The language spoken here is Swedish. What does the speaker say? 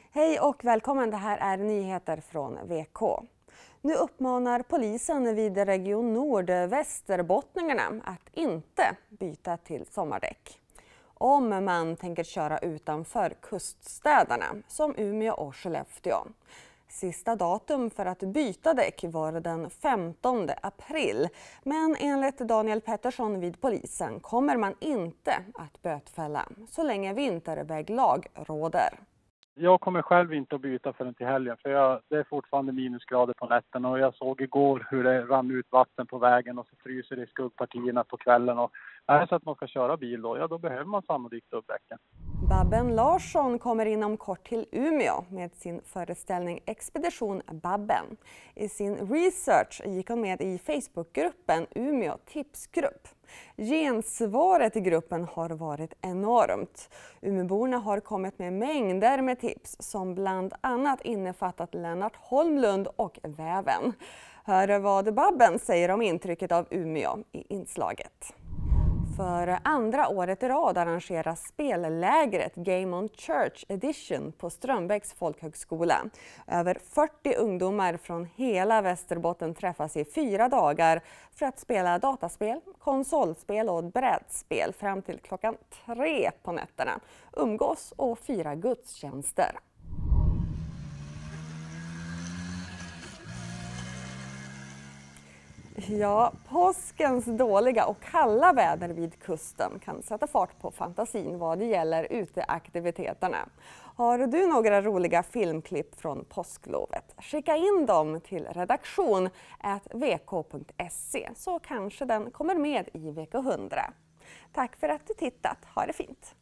Hej och välkommen, det här är nyheter från VK. Nu uppmanar polisen vid Region Nord västerbottningarna att inte byta till sommardäck. Om man tänker köra utanför kuststäderna som Umeå och Skellefteå. Sista datum för att byta däck var den 15 april. Men enligt Daniel Pettersson vid polisen kommer man inte att bötfälla så länge vinterväglag råder. Jag kommer själv inte att byta förrän till helgen för det är fortfarande minusgrader på nätterna och jag såg igår hur det rann ut vatten på vägen och så fryser det i skuggpartierna på kvällen. Och är det så att man ska köra bil då behöver man sannolikt dubbdäcken. Babben Larsson kommer inom kort till Umeå med sin föreställning Expedition Babben. I sin research gick hon med i Facebookgruppen Umeå tipsgrupp. Gensvaret i gruppen har varit enormt. Umeåborna har kommit med mängder med tips som bland annat innefattat Lennart Holmlund och väven. Hör vad Babben säger om intrycket av Umeå i inslaget. För andra året i rad arrangeras spellägret Game on Church Edition på Strömbäcks folkhögskola. Över 40 ungdomar från hela Västerbotten träffas i 4 dagar för att spela dataspel, konsolspel och brädspel fram till klockan 3 på nätterna, umgås och fira gudstjänster. Ja, påskens dåliga och kalla väder vid kusten kan sätta fart på fantasin vad det gäller uteaktiviteterna. Har du några roliga filmklipp från påsklovet? Skicka in dem till redaktion@vk.se så kanske den kommer med i VK100. Tack för att du tittat, ha det fint!